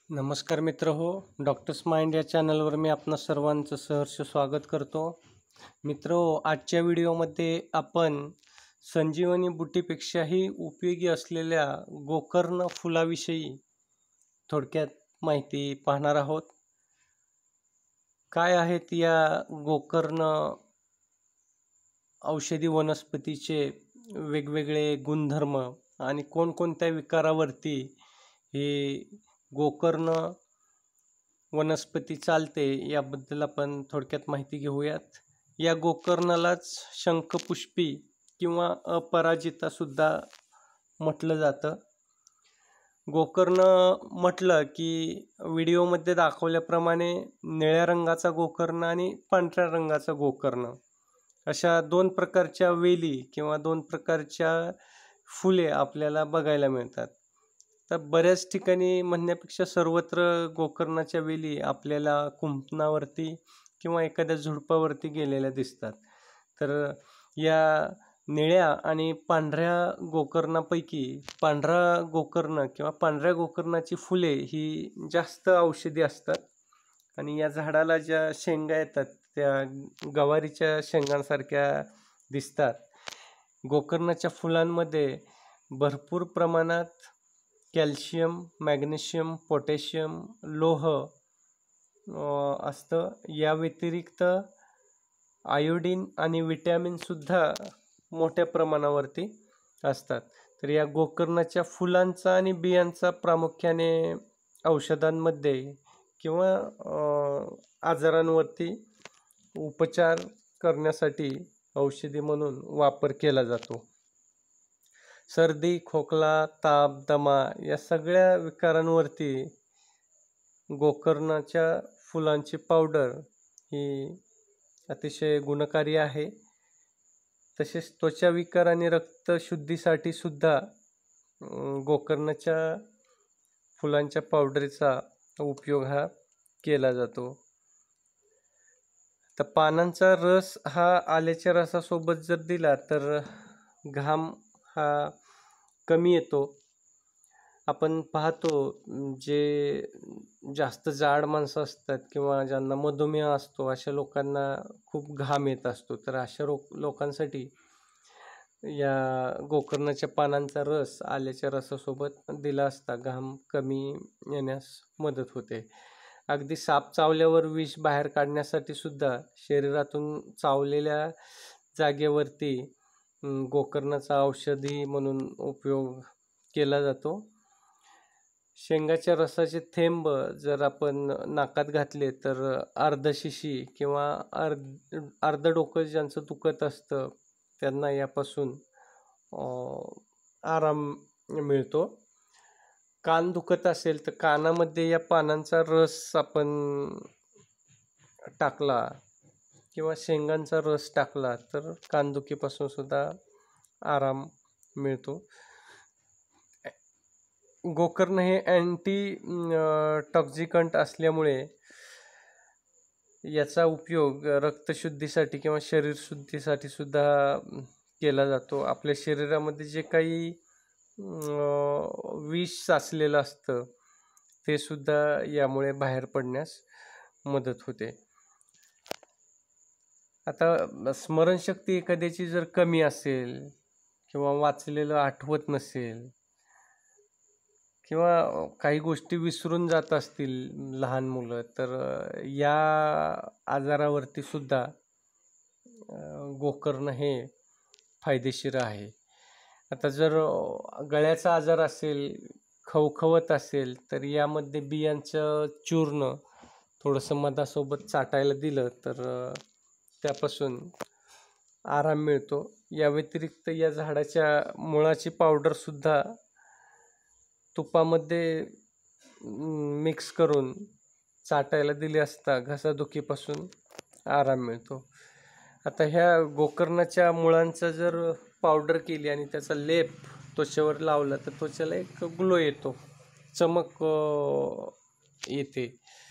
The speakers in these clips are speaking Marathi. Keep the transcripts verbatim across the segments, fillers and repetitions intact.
नमस्कार मित्र हो, डॉक्टर्स माइंड या चॅनलवर मी आपणा सर्वांचं सहर्ष स्वागत करतो. मित्र हो, आजच्या व्हिडिओमध्ये आपण संजीवनी बुटीपेक्षाही उपयोगी असलेल्या गोकर्ण फुलाविषयी थोडक्यात माहिती पाहणार आहोत. काय आहेत या गोकर्ण औषधी वनस्पतीचे वेगवेगळे गुणधर्म आणि कोणकोणत्या विकारावरती हे गोकर्ण वनस्पती चालते याबद्दल आपण थोडक्यात माहिती घेऊयात. या गोकर्णालाच शंखपुष्पी किंवा अपराजिता सुद्धा म्हटलं जातं. गोकर्ण म्हटलं की व्हिडिओमध्ये दाखवल्याप्रमाणे निळ्या रंगाचा गोकर्ण आणि पांढऱ्या रंगाचा गोकर्ण अशा दोन प्रकारच्या वेली किंवा दोन प्रकारच्या फुले आपल्याला बघायला मिळतात. तर बऱ्याच ठिकाणी म्हणण्यापेक्षा सर्वत्र गोकर्णाच्या वेली आपल्याला कुंपणावरती किंवा एखाद्या झुडपावरती गेलेल्या दिसतात. तर या निळ्या आणि पांढऱ्या गोकर्णापैकी पांढरा गोकर्ण किंवा पांढऱ्या गोकर्णाची फुले ही जास्त औषधी असतात आणि या झाडाला ज्या शेंगा येतात त्या गवारीच्या शेंगांसारख्या दिसतात. गोकर्णाच्या फुलांमध्ये भरपूर प्रमाणात कॅल्शियम, मॅग्नेशियम, पोटॅशियम, लोह असतं. या व्यतिरिक्त आयोडीन आणि विटॅमिनसुद्धा मोठ्या प्रमाणावरती असतात. तर या गोकर्णाच्या फुलांचा आणि बियांचा प्रामुख्याने औषधांमध्ये किंवा आजारांवरती उपचार करण्यासाठी औषधी म्हणून वापर केला जातो. सर्दी, खोकला, ताप, दमा या सगळ्या विकारांवरती गोकर्णाच्या फुलांची पावडर ही अतिशय गुणकारी आहे. तसेच त्वचा विकार आणि रक्तशुद्धीसाठी सुद्धा गोकर्णाच्या फुलांच्या पावडरीचा उपयोग हा केला जातो. तर पानांचा रस हा आल्याच्या रसासोबत जर दिला तर घाम हा कमी येतो. आपण पाहतो जे जास्त जाड माणसं असतात किंवा ज्यांना मधुमेह असतो अशा लोकांना खूप घाम येत असतो. तर अशा लोकांसाठी या गोकर्णाच्या पानांचा रस आल्याच्या रसासोबत दिला असता घाम कमी येण्यास मदत होते. अगदी साप चावल्यावर विष बाहेर काढण्यासाठी सुद्धा शरीरातून चावलेल्या जागेवरती गोकर्णाचा औषधी म्हणून उपयोग केला जातो. शेंगाच्या रसाचे थेंब जर आपण नाकात घातले तर अर्धशिशी किंवा अर्ध अर्ध डोकं ज्यांचं दुखत असतं त्यांना यापासून आराम मिळतो. कान दुखत असेल तर कानामध्ये या पानांचा रस आपण टाकला किंवा शेंगांचा रस टाकला तर कानदुखीपासून सुद्धा आराम मिळतो. गोकर्ण हे अँटी टॉक्झिकंट असल्यामुळे याचा उपयोग रक्तशुद्धीसाठी किंवा शरीर शुद्धीसाठी सुद्धा केला जातो. आपल्या शरीरामध्ये जे काही विष साचलेलं असतं ते सुद्धा यामुळे बाहेर पडण्यास मदत होते. आता स्मरणशक्ती एखाद्याची जर कमी असेल किंवा वाचलेलं आठवत नसेल किंवा काही गोष्टी विसरून जात असतील लहान मुलं तर या आजारावरती सुद्धा गोकर्ण हे फायदेशीर आहे. आता जर गळ्याचा आजार असेल, खवखवत असेल तर यामध्ये बियांचं चूर्ण थोडंसं मधासोबत चाटायला दिलं तर त्यापासून आराम मिळतो. या व्यतिरिक्त या झाडाच्या मुळाची पावडरसुद्धा तुपामध्ये मिक्स करून चाटायला दिली असता घसादुखीपासून आराम मिळतो. आता ह्या गोकर्णाच्या मुळांचा जर पावडर केली आणि त्याचा लेप त्वचेवर लावला तर त्वचेला एक ग्लो येतो, चमक येते.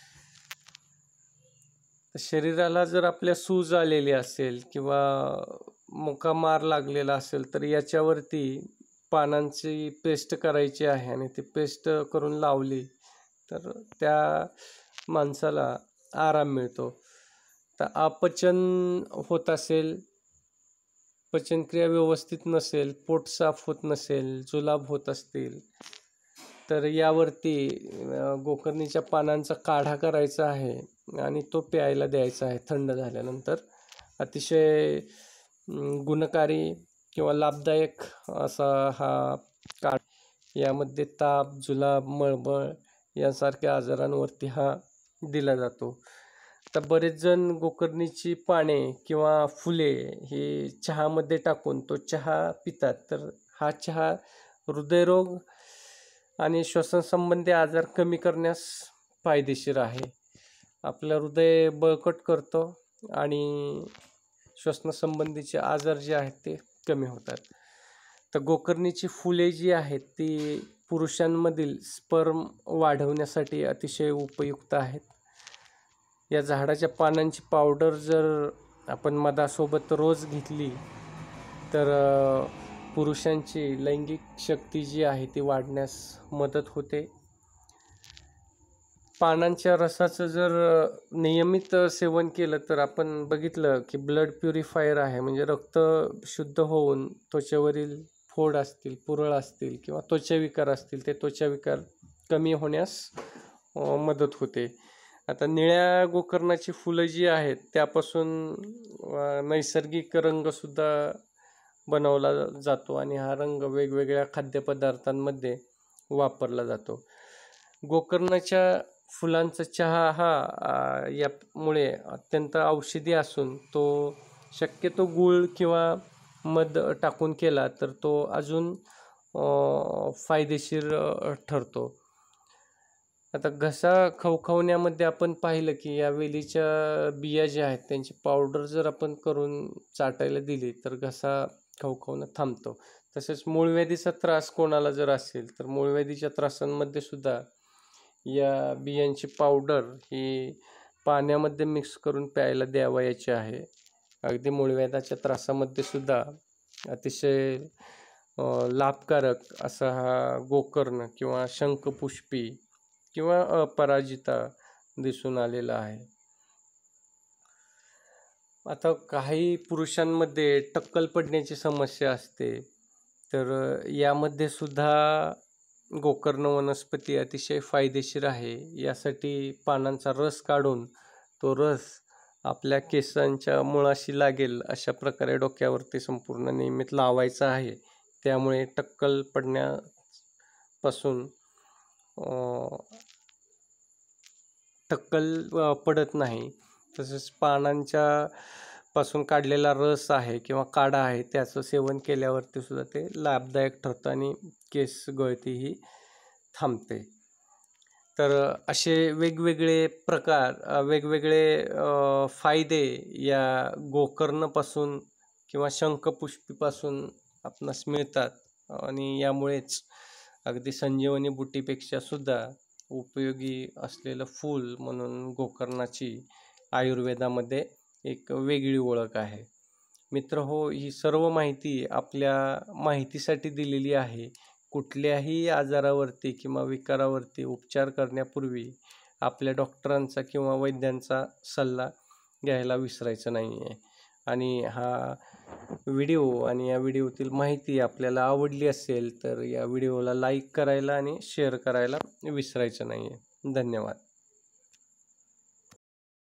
शरीराला जर आपल्या सूज आलेली असेल किंवा मुका मार लागलेला असेल तर याच्यावरती पानांची पेस्ट करायची आहे आणि ती पेस्ट करून लावली तर त्या माणसाला आराम मिळतो. तर अपचन होत असेल, पचनक्रिया व्यवस्थित नसेल, पोट साफ होत नसेल, जुलाब होत असतील, तर यावरती गोकर्णीच्या पानांचा काढा करायचा आहे आणि तो प्यायला द्यायचा आहे थंड झाल्यानंतर. अतिशय गुणकारी किंवा लाभदायक असा हा काढा. यामध्ये ताप, जुलाब, मळमळ यांसारख्या आजारांवरती हा दिला जातो. तर बरेच जण गोकर्णीची पाने किंवा फुले ही चहामध्ये टाकून तो चहा पितात. तर हा चहा हृदयरोग आणि श्वसनसंबंधी आजार कमी करण्यास फायदेशीर आहे. आपलं हृदय बळकट करतो आणि श्वसनसंबंधीचे आजार जे आहेत ते कमी होतात. तर गोकर्णीची फुले जी आहेत ती पुरुषांमधील स्पर्म वाढवण्यासाठी अतिशय उपयुक्त आहेत. या झाडाच्या पानांची पावडर जर आपण मधासोबत रोज घेतली तर पुरुषांची लैंगिक शक्ती जी आहे ती वाढण्यास मदत होते. पानांच्या रसाचं जर नियमित सेवन केलं तर आपण बघितलं की ब्लड प्युरिफायर आहे, म्हणजे रक्त शुद्ध होऊन त्वचेवरील फोड असतील, पुरळ असतील किंवा त्वचाविकार असतील ते त्वचाविकार कमी होण्यास मदत होते. आता निळ्या गोकर्णाची फुलं जी आहेत त्यापासून नैसर्गिक रंगसुद्धा बनवला जातो आणि हा रंग वेगवेगळ्या खाद्यपदार्थांमध्ये वापरला जातो. गोकर्णाच्या फुलांचा चहा हा यामुळे अत्यंत औषधी असून तो शक्यतो गूळ किंवा मध टाकून केला तर तो अजून फायदेशीर ठरतो. आता घसा खवखवण्यामध्ये आपण पाहिलं की या वेलीच्या बिया ज्या आहेत त्यांची पावडर जर आपण करून चाटायला दिली तर घसा खवखवणं थांबतो. तसेच मूळव्याधीचा त्रास कोणाला जर असेल तर मूळव्याधीच्या त्रासांमध्ये सुद्धा या बियांची पावडर ही पाण्यामध्ये मिक्स करून प्यायला द्यावयाची आहे. अगदी मूळव्याधाच्या त्रासामध्ये सुद्धा अतिशय लाभकारक असा हा गोकर्ण किंवा शंखपुष्पी किंवा अपराजिता दिसून आलेला आहे. आता काही पुरुषांमध्ये टक्कल पडण्याची समस्या असते, तर यामध्ये सुद्धा गोकर्ण वनस्पती अतिशय फायदेशीर आहे. यासाठी पानांचा रस काढून तो रस आपल्या केसांच्या मुळाशी लागेल अशा प्रकारे डोक्यावरती संपूर्ण नियमित लावायचा आहे. त्यामुळे टक्कल पडण्यापासून टक्कल पडत नाही. तसेच पानांच्या पासून काढलेला रस आहे किंवा काढा आहे त्याचं सेवन केल्यावरती सुद्धा ते लाभदायक ठरतं आणि केस गळतीही थांबते. तर असे वेगवेगळे प्रकार, वेगवेगळे फायदे या गोकर्णपासून किंवा शंखपुष्पीपासून आपणास मिळतात आणि यामुळेच अगदी संजीवनी बुटीपेक्षा सुद्धा उपयोगी असलेलं फूल म्हणून गोकर्णाची आयुर्वेदामध्ये एक वेगळी ओळख आहे. मित्रहो, ही सर्व माहिती आपल्या माहितीसाठी दिलेली आहे. कुठल्याही आजारावरती किंवा विकारावरती उपचार करण्यापूर्वी आपल्या डॉक्टरांचा किंवा वैद्यांचा सल्ला घ्यायला विसरायचं नाही आहे. आणि हा व्हिडिओ आणि या व्हिडिओतील माहिती आपल्याला आवडली असेल तर या व्हिडिओला लाईक करायला आणि शेअर करायला विसरायचं नाही आहे. धन्यवाद.